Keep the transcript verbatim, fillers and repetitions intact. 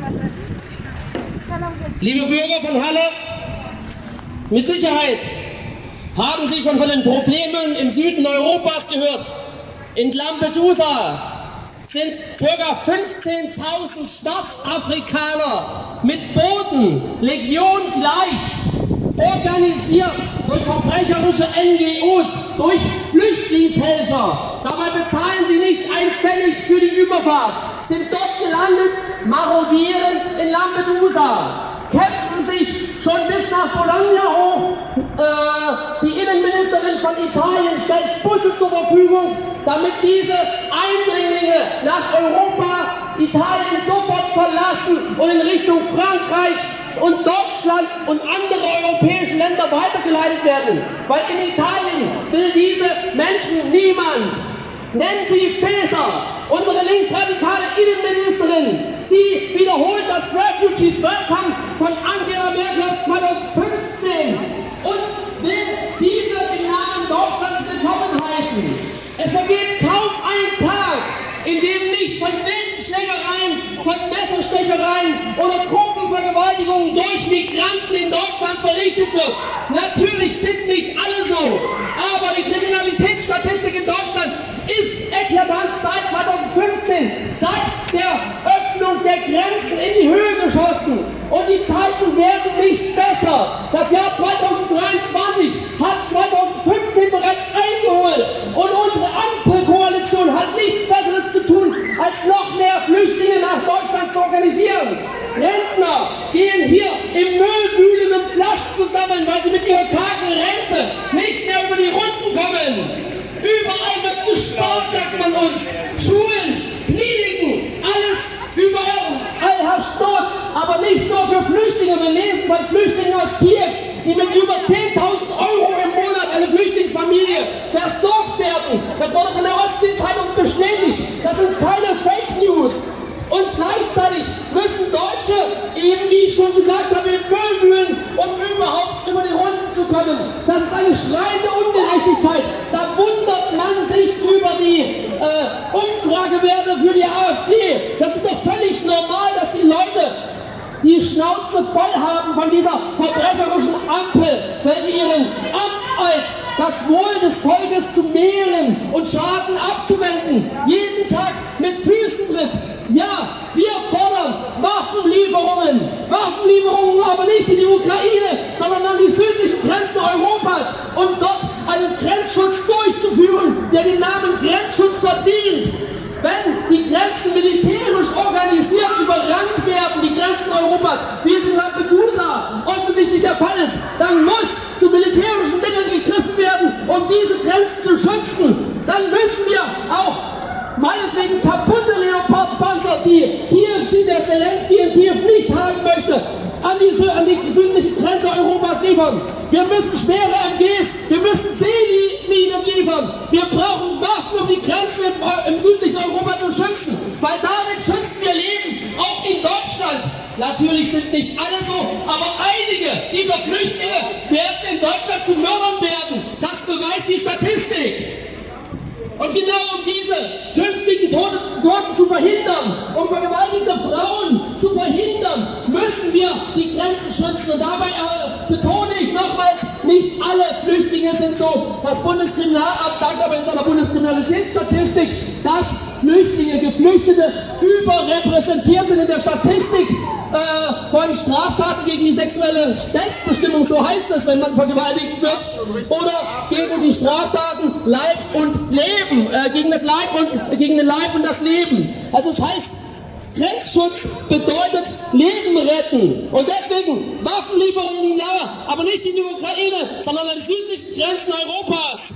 Liebe Bürger von Halle, mit Sicherheit haben Sie schon von den Problemen im Süden Europas gehört. In Lampedusa sind ca. fünfzehntausend Schwarzafrikaner mit Booten, Legion gleich, organisiert durch verbrecherische N G Os, durch Flüchtlingshelfer. Dabei bezahlen sie nicht ein Pfennig für die Überfahrt, sind dort gelandet, marodieren in Lampedusa, kämpfen sich schon bis nach Bologna hoch. Äh, die Innenministerin von Italien stellt Busse zur Verfügung, damit diese Eindringlinge nach Europa, Italien sofort verlassen und in Richtung Frankreich und Deutschland und andere europäische Länder weitergeleitet werden. Weil in Italien will diese Menschen niemand. Nennen Sie Faeser, unsere linksradikale Innenministerin. Sie wiederholt das Refugees Welcome von Angela Merkel aus zweitausendfünfzehn und will diese im Namen Deutschlands willkommen heißen. Es vergeht kaum ein Tag, in dem nicht von wilden Schlägereien, von Messerstechereien oder Gruppenvergewaltigungen durch Migranten in Deutschland berichtet wird. Natürlich sind nicht alle so, aber die Kriminalitätsstatistik in Deutschland ist eklatant seit zweitausendfünfzehn, seit der Öffnung der Grenzen in die Höhe geschossen. Und die Zeiten werden nicht besser. Das Jahr zweitausenddreiundzwanzig hat zweitausendfünfzehn bereits eingeholt. Und unsere Ampelkoalition hat nichts Besseres zu tun, als noch mehr Flüchtlinge nach Deutschland zu organisieren. Rentner gehen hier im Müll wühlen, um Flaschen zu sammeln, weil sie mit ihrer kargen Rente nicht mehr über die Runden kommen. Überall wird gespart, sagt man uns. Schulen, Kliniken, alles, überall, all herrscht Not. Aber nicht so für Flüchtlinge. Wir lesen von Flüchtlingen aus Kiew, die mit über zehntausend Euro im Monat, eine Flüchtlingsfamilie, versorgt werden. Das wurde von der Ostsee-Zeitung bestätigt. Das sind keine Fake News. Und gleichzeitig müssen Deutsche, eben wie ich schon gesagt habe, im Müll wühlen, um überhaupt über die Runden zu kommen. Das ist eine schreiende Ungerechtigkeit. Da wundert man sich über die äh, Umfragewerte für die AfD. Das ist doch völlig normal, dass die Leute die Schnauze voll haben von dieser verbrecherischen Ampel, welche ihren Amtseid, das Wohl des Volkes zu mehren und Schaden abzuwenden, jeden Tag mit Füßen tritt. Ja, wir fordern Waffenlieferungen, Waffenlieferungen aber nicht in die Ukraine, sondern an die südlichen Grenzen Europas, um dort einen Grenzschutz durchzuführen, der den Namen Grenzschutz verdient. Wenn die Grenzen militärisch organisiert überrannt werden, die Grenzen Europas, wie es in Lampedusa offensichtlich der Fall ist, dann muss zu militärischen Mitteln gegriffen werden, um diese Grenzen zu schützen. Dann müssen wir auch meinetwegen kaputte Leopardpanzer, die Kiew, die der Zelensky in Kiew nicht haben möchte, an die, an die südliche Grenze Europas liefern. Wir müssen schwere M Gs, wir müssen Seeminen liefern. Wir brauchen Waffen, um die Grenzen im, im südlichen Europa zu schützen. Weil damit schützen wir Leben, auch in Deutschland. Natürlich sind nicht alle so, aber einige dieser Flüchtlinge werden in Deutschland zu Mördern werden. Das beweist die Statistik. Und genau um diese künftigen Toten, Toten zu verhindern, um vergewaltigte Frauen zu verhindern, müssen wir die Grenzen schützen. Und dabei äh, betone ich nochmals, nicht alle Flüchtlinge sind so. Das Bundeskriminalamt sagt aber in seiner Bundeskriminalitätsstatistik, dass Flüchtlinge, Geflüchtete überrepräsentiert sind in der Statistik äh, von Straftaten gegen die sexuelle Selbstbestimmung, so heißt es, wenn man vergewaltigt wird, oder gegen die Straftaten Leib und Leben, äh, gegen das Leib und äh, gegen den Leib und das Leben. Also das heißt, Grenzschutz bedeutet Leben retten. Und deswegen Waffenlieferungen ja, aber nicht in die Ukraine, sondern an die südlichen Grenzen Europas.